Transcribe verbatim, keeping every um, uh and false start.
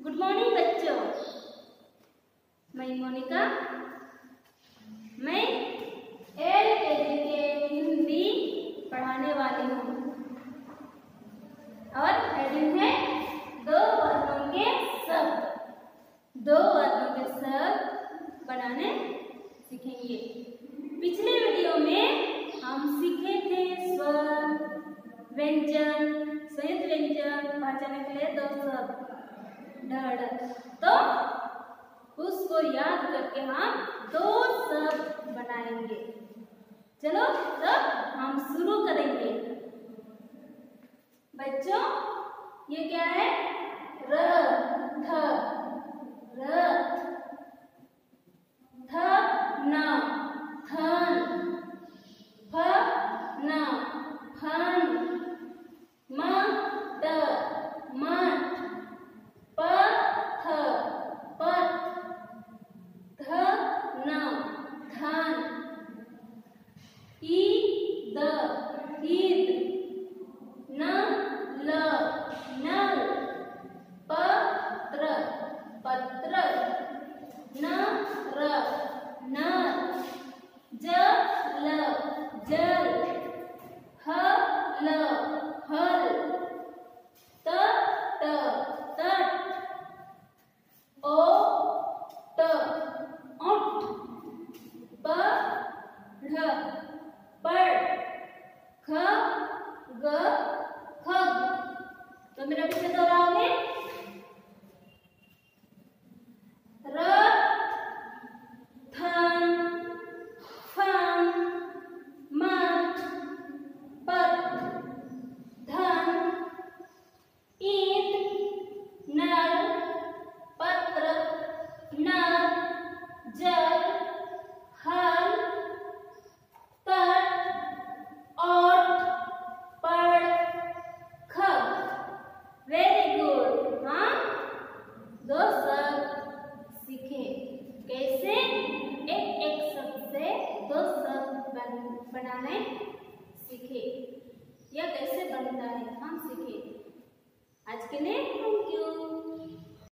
Good morning बच्चों, मैं मोनिका। मैं एल के जी के हिंदी पढ़ाने वाली हूँ और हेडिंग है दो वर्णों के शब्द। दो वर्णों के शब्द बनाने सीखेंगे। पिछले वीडियो में हम सीखे थे स्वर, व्यंजन, संयुक्त व्यंजन पहचानने के लिए दो शब्द ढ। तो उसको याद करके हम दो शब्द बनाएंगे। चलो तब हम शुरू करेंगे। बच्चों ये क्या है? रथ, रथ, थ न थन, फ न फन, म ट मठ, प थ पथ, ध न धन, ई द ईद, न ल नल, पत्र पत्र, न र नर, ज ल जल, ह ल हल, त ट तट, ओ ट ओठ, प ढ़ पढ़, ख ग खग। तो मेरा पीछे दोहराओगे। रथ, थन, फन, मठ, पथ, धन, ईंट, नल, पत्र, नर, जल, हल, तट, ओठ, पढ़, खग। Very good. हाँ, दो शब्द सीखे। कैसे? एक एक शब्द से दो शब्द बन, बनाने सीखे। यह कैसे बनता है हम सीखे। आज के लिए थैंक यू।